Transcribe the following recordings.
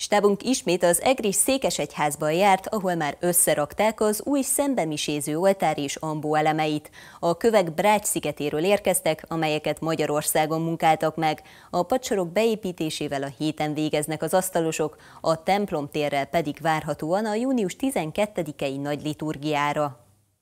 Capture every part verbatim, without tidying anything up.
Stábunk ismét az egris székesegyházban járt, ahol már összerakták az új szembemiséző oltár és ambó elemeit. A kövek Brács-szigetéről érkeztek, amelyeket Magyarországon munkáltak meg. A padsorok beépítésével a héten végeznek az asztalosok, a templomtérrel pedig várhatóan a június tizenkettedikei nagy liturgiára.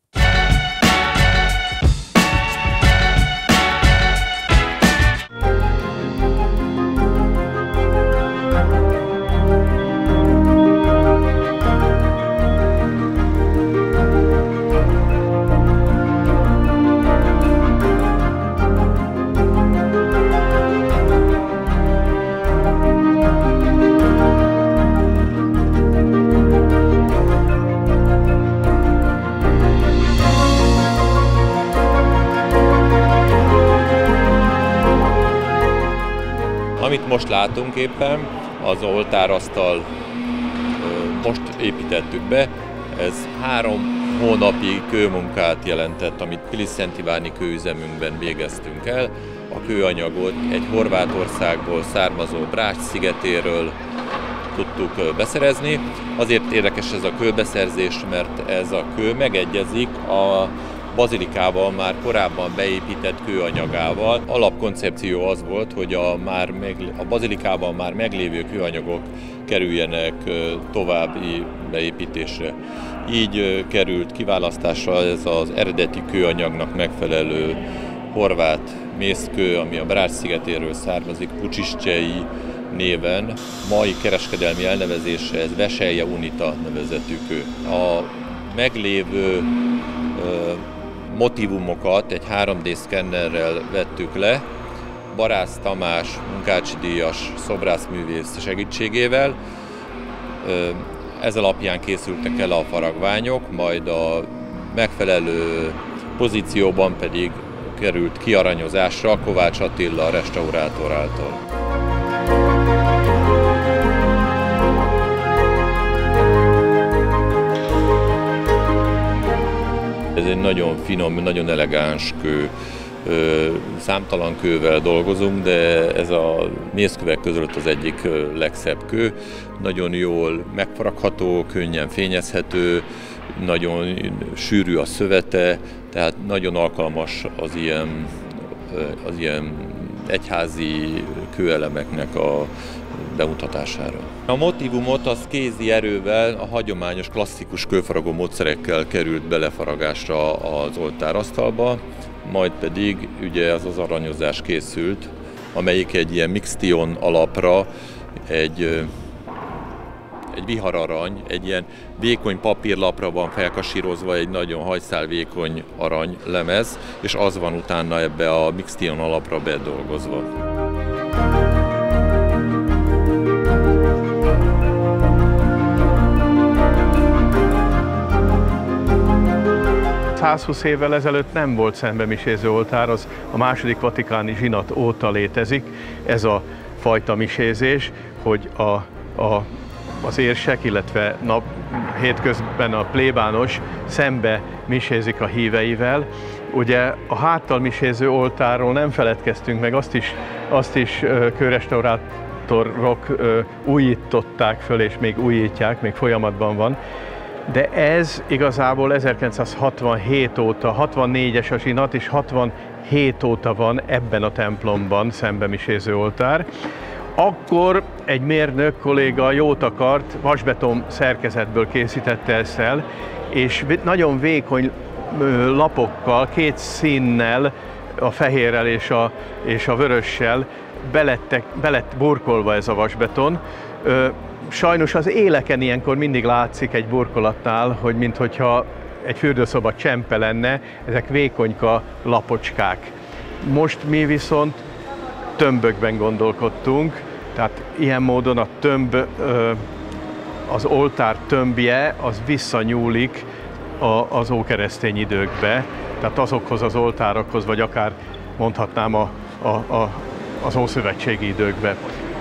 Amit most látunk éppen, az oltárasztal most építettük be. Ez három hónapi kőmunkát jelentett, amit Pilis-Szent-Iváni kőüzemünkben végeztünk el. A kőanyagot egy Horvátországból származó Brács-szigetéről tudtuk beszerezni. Azért érdekes ez a kőbeszerzés, mert ez a kő megegyezik a bazilikával már korábban beépített kőanyagával. Alapkoncepció az volt, hogy a, már meg, a bazilikában már meglévő kőanyagok kerüljenek további beépítésre. Így került kiválasztásra ez az eredeti kőanyagnak megfelelő horvát mészkő, ami a Brács-szigetéről származik, Pucsiscsei néven. Mai kereskedelmi elnevezése ez Veselje Unita nevezetű kő. A meglévő motivumokat egy három dé szkennerrel vettük le, Barász Tamás munkácsidíjas szobrászművész segítségével. Ez alapján készültek el a faragványok, majd a megfelelő pozícióban pedig került kiaranyozásra Kovács Attila restaurátor által. Ez egy nagyon finom, nagyon elegáns kő. Számtalan kővel dolgozunk, de ez a mészkövek között az egyik legszebb kő. Nagyon jól megfaragható, könnyen fényezhető, nagyon sűrű a szövete, tehát nagyon alkalmas az ilyen, az ilyen egyházi kőelemeknek a bemutatására. A motívumot az kézi erővel, a hagyományos klasszikus kőfaragó módszerekkel került belefaragásra az oltárasztalba, majd pedig ugye az az aranyozás készült, amelyik egy ilyen mixtion alapra egy, egy vihararany, egy ilyen vékony papírlapra van felkasírozva egy nagyon hajszál vékony aranylemez, és az van utána ebbe a mixtion alapra bedolgozva. százhúsz évvel ezelőtt nem volt szembemiséző oltár, az a második vatikáni zsinat óta létezik ez a fajta misézés, hogy a, a, az érsek, illetve nap, hétközben a plébános szembe misézik a híveivel. Ugye a háttal miséző oltárról nem feledkeztünk meg, azt is, azt is kőrestaurátorok újították föl, és még újítják, még folyamatban van. De ez igazából ezerkilencszázhatvanhét óta, hatvannégyes a zsinat, és hatvanhét óta van ebben a templomban szembemiséző oltár. Akkor egy mérnök kolléga jót akart, vasbeton szerkezetből készítette ezt el, és nagyon vékony lapokkal, két színnel, a fehérrel és a, és a vörössel belettek, belett burkolva ez a vasbeton. Sajnos az éleken ilyenkor mindig látszik egy burkolatnál, hogy minthogyha egy fürdőszoba csempe lenne, ezek vékonyka lapocskák. Most mi viszont tömbökben gondolkodtunk, tehát ilyen módon a tömb, az oltár tömbje az visszanyúlik az ókeresztény időkbe, tehát azokhoz az oltárokhoz, vagy akár mondhatnám a, a, a, az ószövetségi időkbe.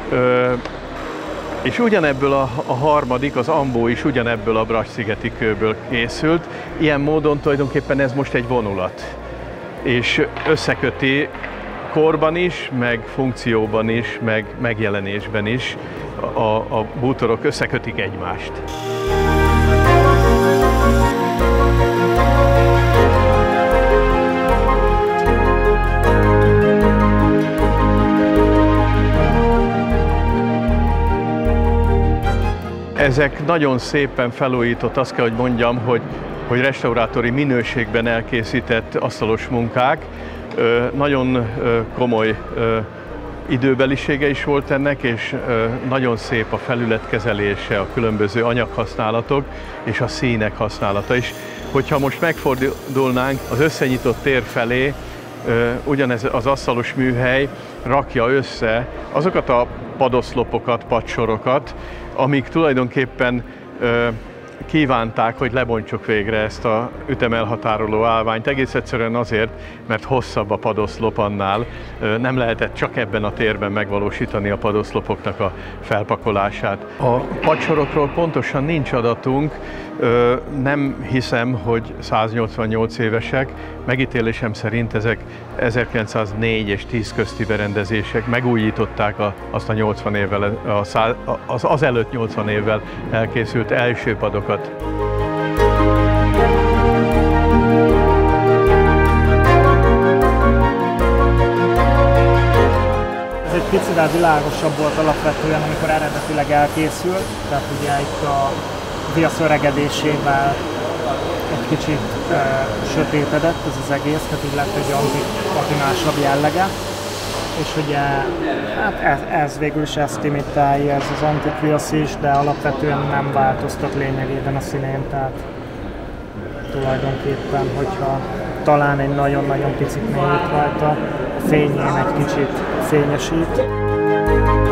És ugyanebből a, a harmadik, az ambó is ugyanebből a Bracs-szigeti kőből készült. Ilyen módon tulajdonképpen ez most egy vonulat. És összeköti korban is, meg funkcióban is, meg megjelenésben is a, a bútorok összekötik egymást. Ezek nagyon szépen felújított, azt kell, hogy mondjam, hogy, hogy restaurátori minőségben elkészített asztalos munkák. Nagyon komoly időbelisége is volt ennek, és nagyon szép a felületkezelése, a különböző anyaghasználatok és a színek használata is. Hogyha most megfordulnánk az összenyitott tér felé, ugyanez az asztalos műhely rakja össze azokat a padoszlopokat, padsorokat, amik tulajdonképpen ö, kívánták, hogy lebontsuk végre ezt a ütemelhatároló állványt. Egész egyszerűen azért, mert hosszabb a padoszlop annál, ö, nem lehetett csak ebben a térben megvalósítani a padoszlopoknak a felpakolását. A padsorokról pontosan nincs adatunk, ö, nem hiszem, hogy száznyolcvannyolc évesek, megítélésem szerint ezek ezerkilencszáznégy és tíz közti berendezések, megújították a, azt a nyolcvan évvel, a száz, az azelőtt nyolcvan évvel elkészült első padokat. Ez egy picivel világosabb volt alapvetően, amikor eredetileg elkészült, tehát ugye itt a viasz öregedésével egy kicsit e, sötétedett ez az egész, tehát így lett egy antik, patinásabb jellege. És ugye hát ez, ez végül is ezt imitálja, ez az antik viasz is, de alapvetően nem változtat lényegében a színén, tehát tulajdonképpen, hogyha talán egy nagyon-nagyon picit mélyít rajta, a fényén egy kicsit fényesít.